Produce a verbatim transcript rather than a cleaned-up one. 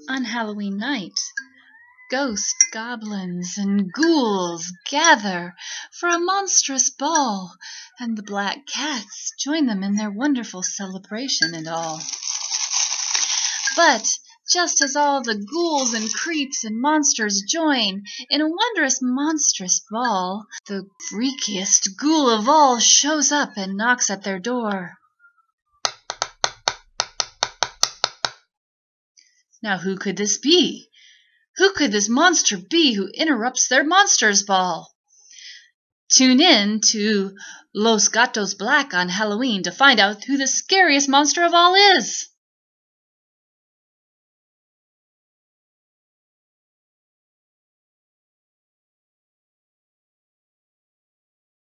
On Halloween night, ghosts, goblins, and ghouls gather for a monstrous ball, and the black cats join them in their wonderful celebration and all. But just as all the ghouls and creeps and monsters join in a wondrous monstrous ball, the freakiest ghoul of all shows up and knocks at their door. Now who could this be? Who could this monster be who interrupts their monsters' ball? Tune in to Los Gatos Black on Halloween to find out who the scariest monster of all is.